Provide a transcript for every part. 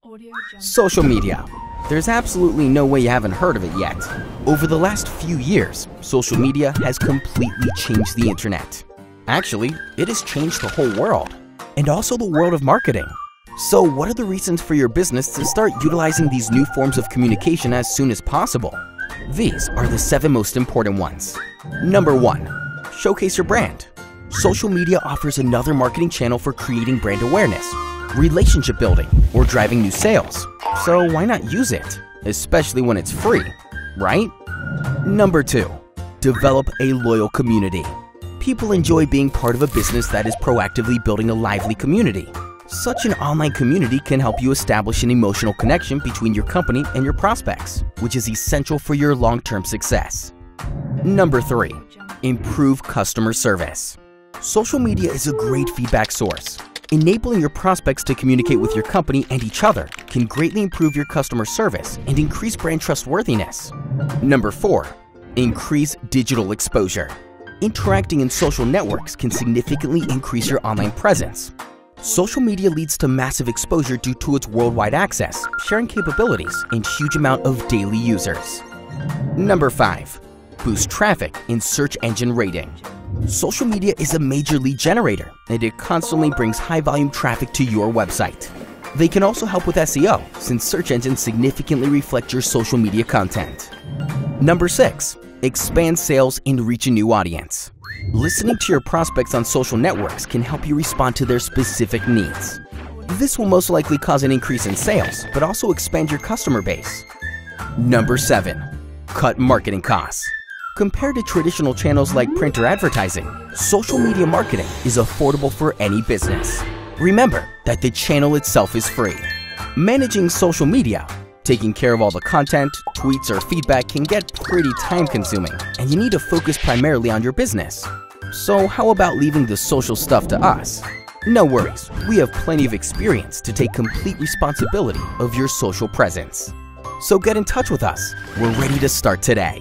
Social media. There's absolutely no way you haven't heard of it yet. Over the last few years, social media has completely changed the internet. Actually, it has changed the whole world, and also the world of marketing. So what are the reasons for your business to start utilizing these new forms of communication as soon as possible? These are the 7 most important ones. Number 1. Showcase your brand. Social media offers another marketing channel for creating brand awareness, relationship building, or driving new sales. So why not use it? Especially when it's free, right? Number 2. Develop a loyal community. People enjoy being part of a business that is proactively building a lively community. Such an online community can help you establish an emotional connection between your company and your prospects, which is essential for your long-term success. Number 3. Improve customer service. Social media is a great feedback source. Enabling your prospects to communicate with your company and each other can greatly improve your customer service and increase brand trustworthiness. Number 4. Increase digital exposure. Interacting in social networks can significantly increase your online presence. Social media leads to massive exposure due to its worldwide access, sharing capabilities, and huge amount of daily users. Number 5. Boost traffic in search engine rating. Social media is a major lead generator, and it constantly brings high-volume traffic to your website. They can also help with SEO, since search engines significantly reflect your social media content. Number 6. Expand sales and reach a new audience. Listening to your prospects on social networks can help you respond to their specific needs. This will most likely cause an increase in sales, but also expand your customer base. Number 7. Cut marketing costs. Compared to traditional channels like print or advertising, social media marketing is affordable for any business. Remember that the channel itself is free. Managing social media, taking care of all the content, tweets, or feedback can get pretty time-consuming, and you need to focus primarily on your business. So how about leaving the social stuff to us? No worries, we have plenty of experience to take complete responsibility of your social presence. So get in touch with us. We're ready to start today.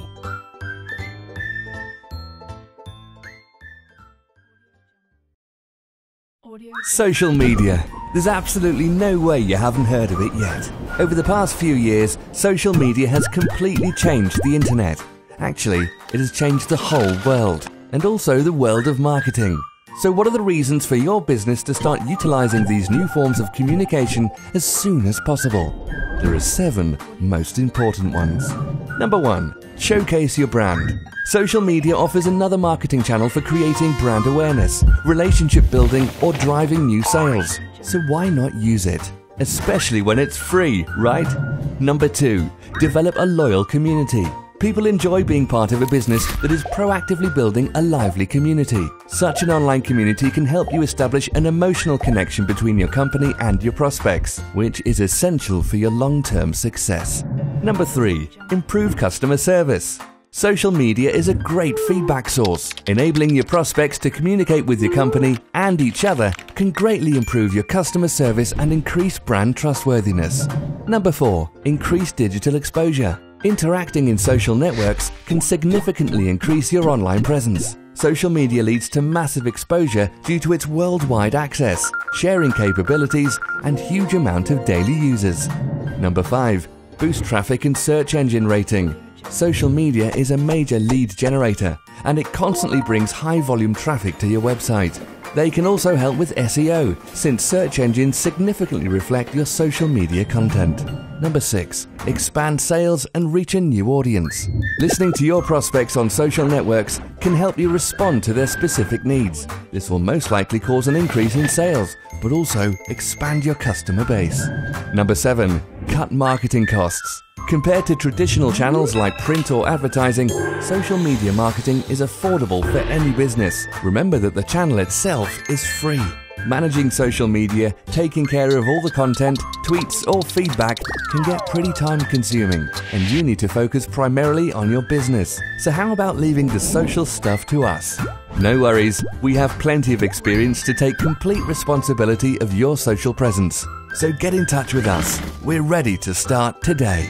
Social media. There's absolutely no way you haven't heard of it yet. Over the past few years, social media has completely changed the internet. Actually, it has changed the whole world, and also the world of marketing. So what are the reasons for your business to start utilizing these new forms of communication as soon as possible? There are 7 most important ones. Number 1. Showcase your brand. Social media offers another marketing channel for creating brand awareness, relationship building, or driving new sales. So why not use it? Especially when it's free, right? Number 2. Develop a loyal community. People enjoy being part of a business that is proactively building a lively community. Such an online community can help you establish an emotional connection between your company and your prospects, which is essential for your long-term success. Number 3. Improve customer service. Social media is a great feedback source. Enabling your prospects to communicate with your company and each other can greatly improve your customer service and increase brand trustworthiness. Number 4. Increase digital exposure. Interacting in social networks can significantly increase your online presence. Social media leads to massive exposure due to its worldwide access, sharing capabilities, and huge amount of daily users. Number 5. Boost traffic and search engine rating. Social media is a major lead generator, and it constantly brings high-volume traffic to your website. They can also help with SEO, since search engines significantly reflect your social media content. Number 6. Expand sales and reach a new audience. Listening to your prospects on social networks can help you respond to their specific needs. This will most likely cause an increase in sales, but also expand your customer base. Number 7. Cut marketing costs. Compared to traditional channels like print or advertising, social media marketing is affordable for any business. Remember that the channel itself is free. Managing social media, taking care of all the content, tweets or feedback can get pretty time-consuming, and you need to focus primarily on your business. So how about leaving the social stuff to us? No worries, we have plenty of experience to take complete responsibility of your social presence. So get in touch with us. We're ready to start today.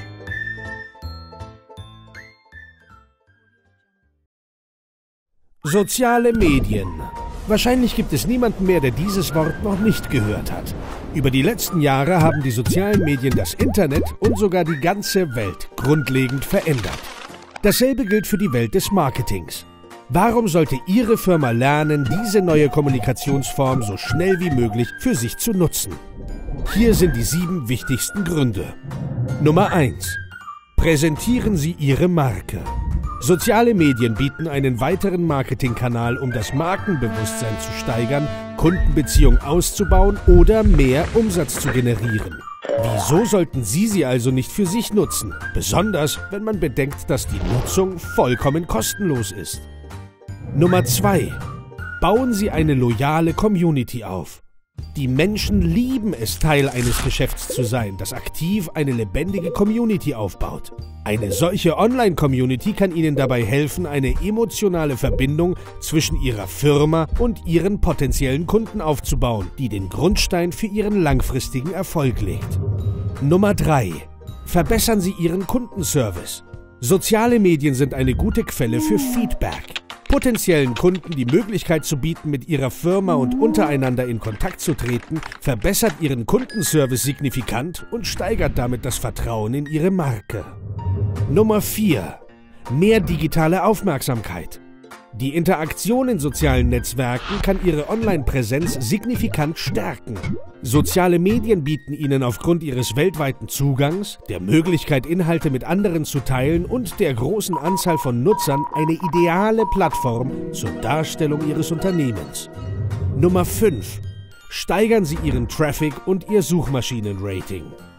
Soziale Medien. Wahrscheinlich gibt es niemanden mehr, der dieses Wort noch nicht gehört hat. Über die letzten Jahre haben die sozialen Medien das Internet und sogar die ganze Welt grundlegend verändert. Dasselbe gilt für die Welt des Marketings. Warum sollte Ihre Firma lernen, diese neue Kommunikationsform so schnell wie möglich für sich zu nutzen? Hier sind die 7 wichtigsten Gründe. Nummer 1. Präsentieren Sie Ihre Marke. Soziale Medien bieten einen weiteren Marketingkanal, um das Markenbewusstsein zu steigern, Kundenbeziehungen auszubauen oder mehr Umsatz zu generieren. Wieso sollten Sie sie also nicht für sich nutzen? Besonders, wenn man bedenkt, dass die Nutzung vollkommen kostenlos ist. Nummer 2. Bauen Sie eine loyale Community auf. Die Menschen lieben es, Teil eines Geschäfts zu sein, das aktiv eine lebendige Community aufbaut. Eine solche Online-Community kann Ihnen dabei helfen, eine emotionale Verbindung zwischen Ihrer Firma und Ihren potenziellen Kunden aufzubauen, die den Grundstein für Ihren langfristigen Erfolg legt. Nummer 3. Verbessern Sie Ihren Kundenservice. Soziale Medien sind eine gute Quelle für Feedback. Potenziellen Kunden die Möglichkeit zu bieten, mit ihrer Firma und untereinander in Kontakt zu treten, verbessert ihren Kundenservice signifikant und steigert damit das Vertrauen in ihre Marke. Nummer 4. Mehr digitale Aufmerksamkeit. Die Interaktion in sozialen Netzwerken kann Ihre Online-Präsenz signifikant stärken. Soziale Medien bieten Ihnen aufgrund ihres weltweiten Zugangs, der Möglichkeit, Inhalte mit anderen zu teilen und der großen Anzahl von Nutzern eine ideale Plattform zur Darstellung Ihres Unternehmens. Nummer 5. Steigern Sie Ihren Traffic und Ihr Suchmaschinenrating.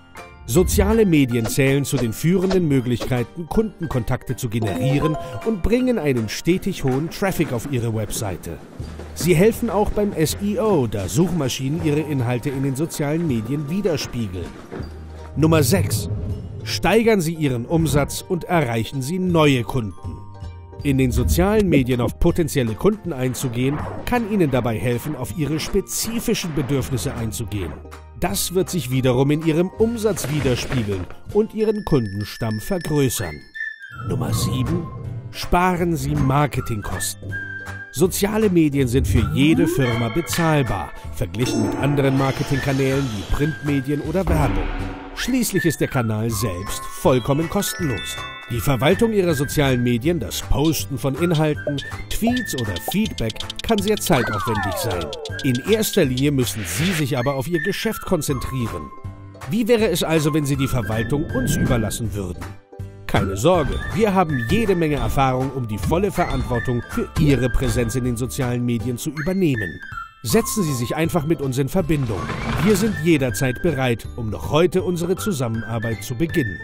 Soziale Medien zählen zu den führenden Möglichkeiten, Kundenkontakte zu generieren und bringen einen stetig hohen Traffic auf Ihre Webseite. Sie helfen auch beim SEO, da Suchmaschinen ihre Inhalte in den sozialen Medien widerspiegeln. Nummer 6. Steigern Sie Ihren Umsatz und erreichen Sie neue Kunden. In den sozialen Medien auf potenzielle Kunden einzugehen, kann Ihnen dabei helfen, auf Ihre spezifischen Bedürfnisse einzugehen. Das wird sich wiederum in Ihrem Umsatz widerspiegeln und Ihren Kundenstamm vergrößern. Nummer 7. Sparen Sie Marketingkosten. Soziale Medien sind für jede Firma bezahlbar, verglichen mit anderen Marketingkanälen wie Printmedien oder Werbung. Schließlich ist der Kanal selbst vollkommen kostenlos. Die Verwaltung Ihrer sozialen Medien, das Posten von Inhalten, Tweets oder Feedback kann sehr zeitaufwendig sein. In erster Linie müssen Sie sich aber auf Ihr Geschäft konzentrieren. Wie wäre es also, wenn Sie die Verwaltung uns überlassen würden? Keine Sorge, wir haben jede Menge Erfahrung, um die volle Verantwortung für Ihre Präsenz in den sozialen Medien zu übernehmen. Setzen Sie sich einfach mit uns in Verbindung. Wir sind jederzeit bereit, um noch heute unsere Zusammenarbeit zu beginnen.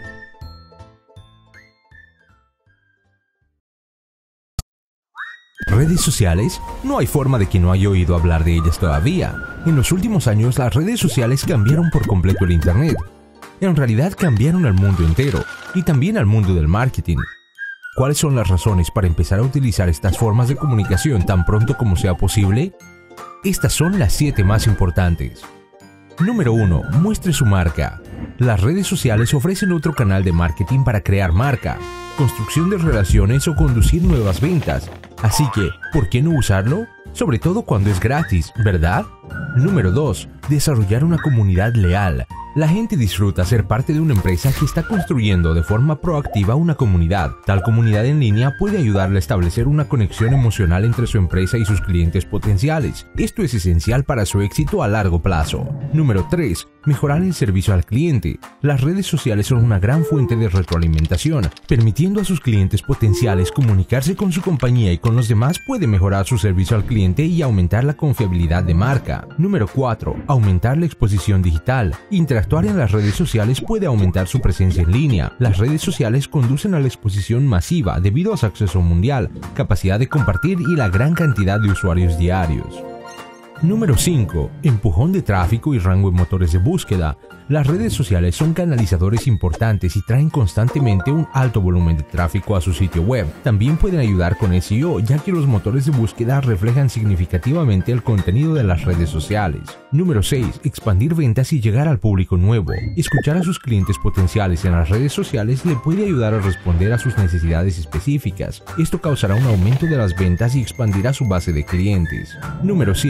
¿Redes sociales? No hay forma de que no haya oído hablar de ellas todavía. En los últimos años, las redes sociales cambiaron por completo el Internet. En realidad cambiaron al mundo entero, y también al mundo del marketing. ¿Cuáles son las razones para empezar a utilizar estas formas de comunicación tan pronto como sea posible? Estas son las 7 más importantes. Número 1. Muestre su marca. Las redes sociales ofrecen otro canal de marketing para crear marca, construcción de relaciones o conducir nuevas ventas. Así que, ¿por qué no usarlo? Sobre todo cuando es gratis, ¿verdad? Número 2. Desarrollar una comunidad leal. La gente disfruta ser parte de una empresa que está construyendo de forma proactiva una comunidad. Tal comunidad en línea puede ayudarle a establecer una conexión emocional entre su empresa y sus clientes potenciales. Esto es esencial para su éxito a largo plazo. Número 3. Mejorar el servicio al cliente. Las redes sociales son una gran fuente de retroalimentación. Permitiendo a sus clientes potenciales comunicarse con su compañía y con los demás puede mejorar su servicio al cliente y aumentar la confiabilidad de marca. Número 4. Aumentar la exposición digital. Interactuar en las redes sociales puede aumentar su presencia en línea. Las redes sociales conducen a la exposición masiva debido a su acceso mundial, capacidad de compartir y la gran cantidad de usuarios diarios. Número 5. Empujón de tráfico y rango en motores de búsqueda. Las redes sociales son canalizadores importantes y traen constantemente un alto volumen de tráfico a su sitio web. También pueden ayudar con SEO, ya que los motores de búsqueda reflejan significativamente el contenido de las redes sociales. Número 6. Expandir ventas y llegar al público nuevo. Escuchar a sus clientes potenciales en las redes sociales le puede ayudar a responder a sus necesidades específicas. Esto causará un aumento de las ventas y expandirá su base de clientes. Número 7.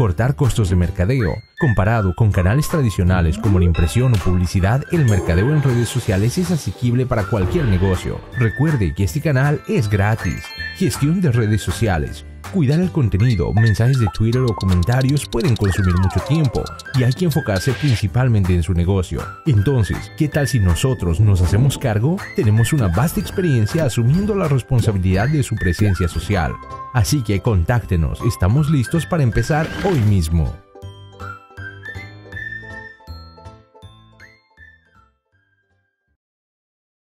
cortar costos de mercadeo. Comparado con canales tradicionales como la impresión o publicidad, el mercadeo en redes sociales es asequible para cualquier negocio. Recuerde que este canal es gratis. Gestión de redes sociales. Cuidar el contenido, mensajes de Twitter o comentarios pueden consumir mucho tiempo y hay que enfocarse principalmente en su negocio. Entonces, ¿qué tal si nosotros nos hacemos cargo? Tenemos una vasta experiencia asumiendo la responsabilidad de su presencia social. Así que contáctenos, estamos listos para empezar hoy mismo.